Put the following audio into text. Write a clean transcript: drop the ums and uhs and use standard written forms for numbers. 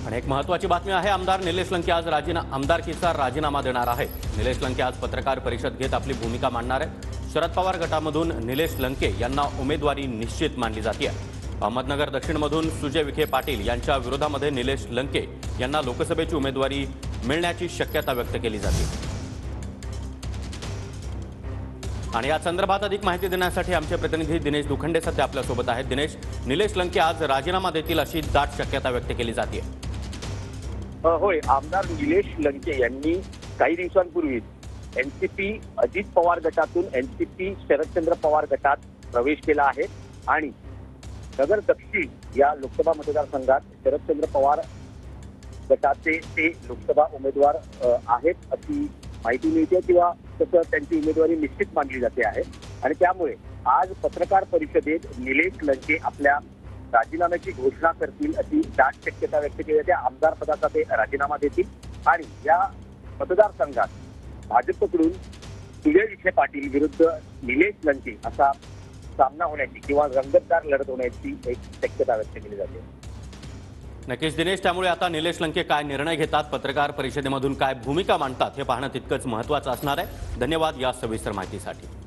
आणि एक महत्त्वाची बातमी आहे, आमदार निलेश लंके आज आमदारकीचा राजीनामा देणार आहे। निलेश लंके आज पत्रकार परिषद घेत आपली भूमिका मांडणार आहेत। शरद पवार गटामधून निलेश लंके यांना उमेदवारी निश्चित मानली जाते। अहमदनगर दक्षिणमधून सुजय विखे पाटील यांच्या विरोधामध्ये निलेश लंके यांना लोकसभेची उमेदवारी मिळण्याची शक्यता व्यक्त केली जाते। आणि या संदर्भात अधिक माहिती देण्यासाठी आमचे प्रतिनिधी दिनेश दुखंडे सध्या आपल्या सोबत आहेत। दिनेश, निलेश लंके आज राजीनामा देतील अशी दाट शक्यता व्यक्त केली जाते। होय, आमदार निलेश लंके यांनी काही दिवसांपूर्वी एनसीपी अजित पवार गटातून एनसीपी शरदचंद्र पवार गटात प्रवेश केला आहे आणि नगर दक्षिण या लोकसभा मतदारसंघात शरदचंद्र पवार गटाचे ते लोकसभा उमेदवार आहेत अशी माहिती मिळते किंवा तसं त्यांची उमेदवारी निश्चित मानली जाते आहे। आणि त्यामुळे आज पत्रकार परिषदेत निलेश लंके आपल्या राजीनाम्याची घोषणा करतील अशी दाट शक्यता व्यक्त केली जाते। आमदार पदाचा ते राजीनामा देतील आणि या मतदारसंघात भाजपकडून सुजय विखे पाटील विरुद्ध निलेश लंके असा सामना होण्याची किंवा रंगतदार लढत होण्याची एक शक्यता व्यक्त केली जाते। नक्कीच दिनेश, त्यामुळे आता निलेश लंके काय निर्णय घेतात, पत्रकार परिषदेमधून काय भूमिका मांडतात हे पाहणं तितकंच महत्त्वाचं असणार आहे। धन्यवाद या सविस्तर माहितीसाठी।